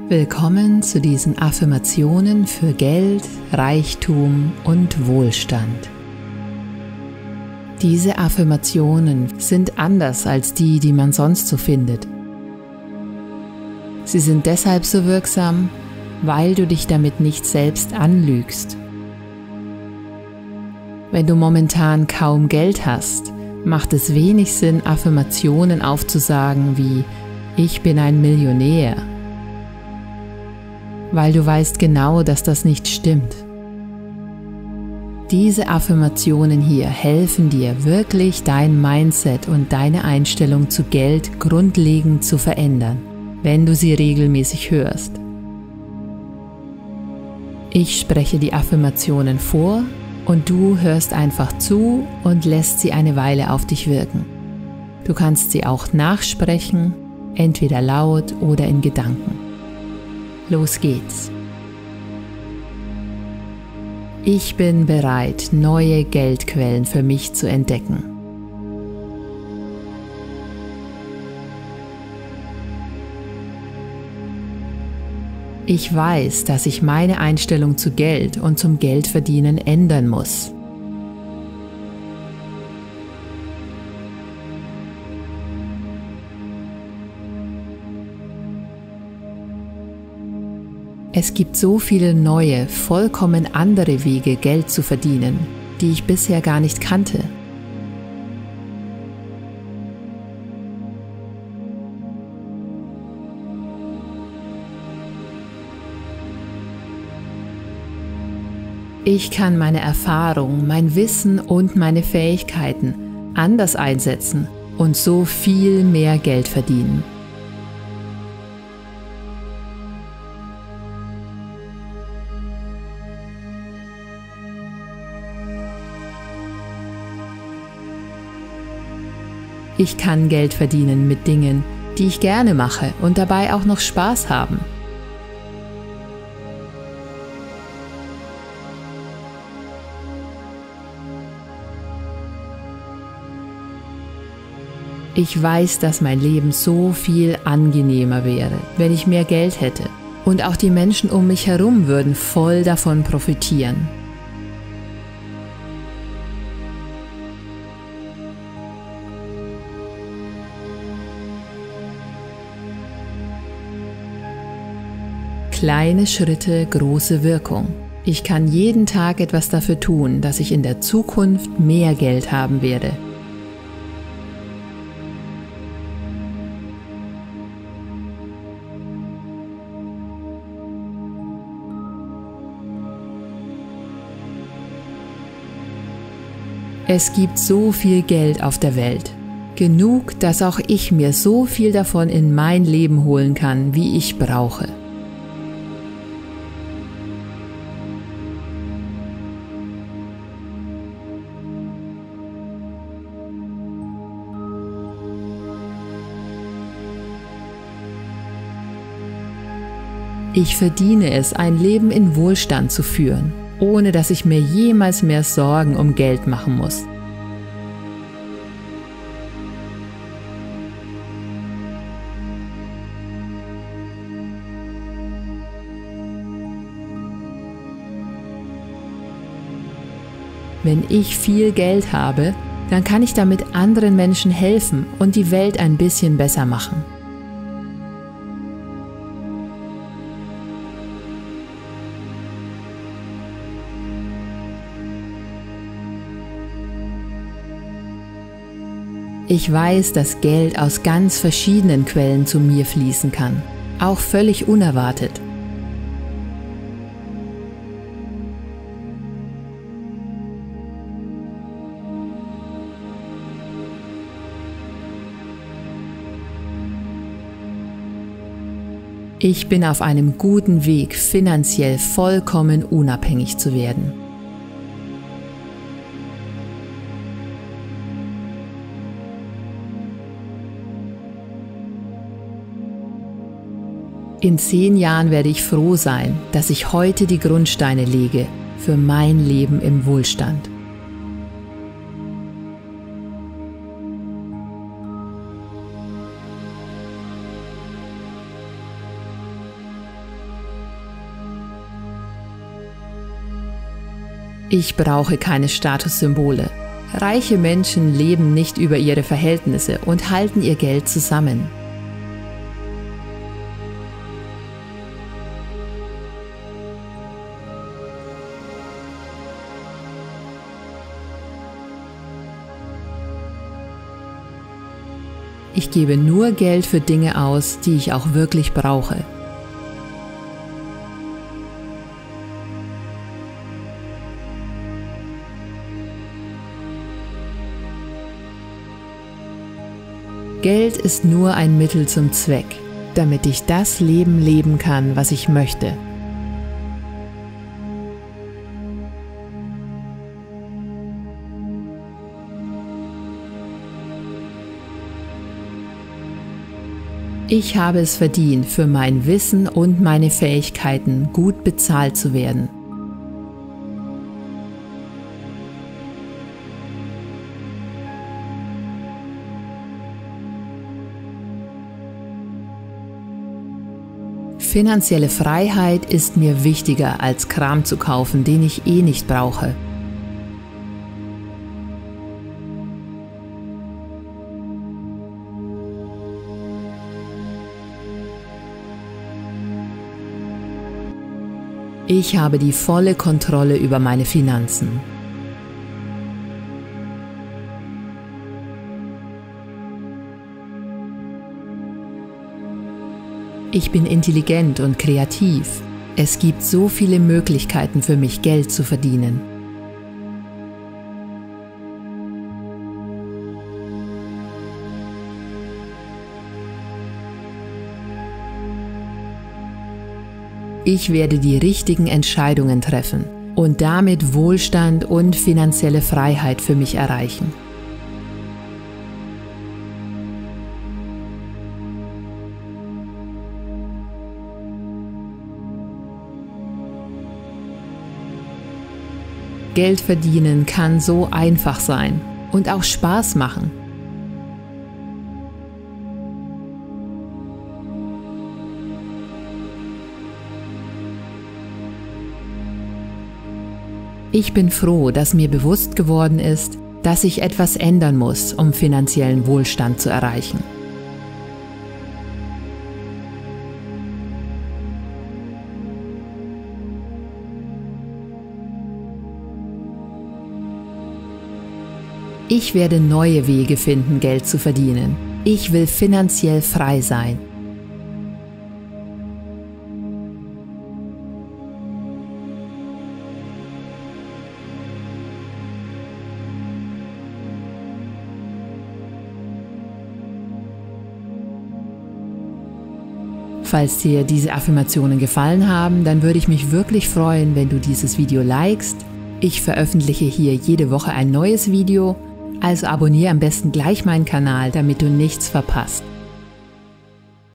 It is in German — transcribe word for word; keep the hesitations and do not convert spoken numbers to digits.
Willkommen zu diesen Affirmationen für Geld, Reichtum und Wohlstand. Diese Affirmationen sind anders als die, die man sonst so findet. Sie sind deshalb so wirksam, weil du dich damit nicht selbst anlügst. Wenn du momentan kaum Geld hast, macht es wenig Sinn, Affirmationen aufzusagen wie „Ich bin ein Millionär", weil du weißt genau, dass das nicht stimmt. Diese Affirmationen hier helfen dir wirklich, dein Mindset und deine Einstellung zu Geld grundlegend zu verändern, wenn du sie regelmäßig hörst. Ich spreche die Affirmationen vor und du hörst einfach zu und lässt sie eine Weile auf dich wirken. Du kannst sie auch nachsprechen, entweder laut oder in Gedanken. Los geht's. Ich bin bereit, neue Geldquellen für mich zu entdecken. Ich weiß, dass ich meine Einstellung zu Geld und zum Geldverdienen ändern muss. Es gibt so viele neue, vollkommen andere Wege, Geld zu verdienen, die ich bisher gar nicht kannte. Ich kann meine Erfahrung, mein Wissen und meine Fähigkeiten anders einsetzen und so viel mehr Geld verdienen. Ich kann Geld verdienen mit Dingen, die ich gerne mache und dabei auch noch Spaß haben. Ich weiß, dass mein Leben so viel angenehmer wäre, wenn ich mehr Geld hätte. Und auch die Menschen um mich herum würden voll davon profitieren. Kleine Schritte, große Wirkung. Ich kann jeden Tag etwas dafür tun, dass ich in der Zukunft mehr Geld haben werde. Es gibt so viel Geld auf der Welt. Genug, dass auch ich mir so viel davon in mein Leben holen kann, wie ich brauche. Ich verdiene es, ein Leben in Wohlstand zu führen, ohne dass ich mir jemals mehr Sorgen um Geld machen muss. Wenn ich viel Geld habe, dann kann ich damit anderen Menschen helfen und die Welt ein bisschen besser machen. Ich weiß, dass Geld aus ganz verschiedenen Quellen zu mir fließen kann, auch völlig unerwartet. Ich bin auf einem guten Weg, finanziell vollkommen unabhängig zu werden. In zehn Jahren werde ich froh sein, dass ich heute die Grundsteine lege für mein Leben im Wohlstand. Ich brauche keine Statussymbole. Reiche Menschen leben nicht über ihre Verhältnisse und halten ihr Geld zusammen. Ich gebe nur Geld für Dinge aus, die ich auch wirklich brauche. Geld ist nur ein Mittel zum Zweck, damit ich das Leben leben kann, was ich möchte. Ich habe es verdient, für mein Wissen und meine Fähigkeiten gut bezahlt zu werden. Finanzielle Freiheit ist mir wichtiger, als Kram zu kaufen, den ich eh nicht brauche. Ich habe die volle Kontrolle über meine Finanzen. Ich bin intelligent und kreativ. Es gibt so viele Möglichkeiten für mich, Geld zu verdienen. Ich werde die richtigen Entscheidungen treffen und damit Wohlstand und finanzielle Freiheit für mich erreichen. Geld verdienen kann so einfach sein und auch Spaß machen. Ich bin froh, dass mir bewusst geworden ist, dass ich etwas ändern muss, um finanziellen Wohlstand zu erreichen. Ich werde neue Wege finden, Geld zu verdienen. Ich will finanziell frei sein. Falls dir diese Affirmationen gefallen haben, dann würde ich mich wirklich freuen, wenn du dieses Video likest. Ich veröffentliche hier jede Woche ein neues Video, also abonniere am besten gleich meinen Kanal, damit du nichts verpasst.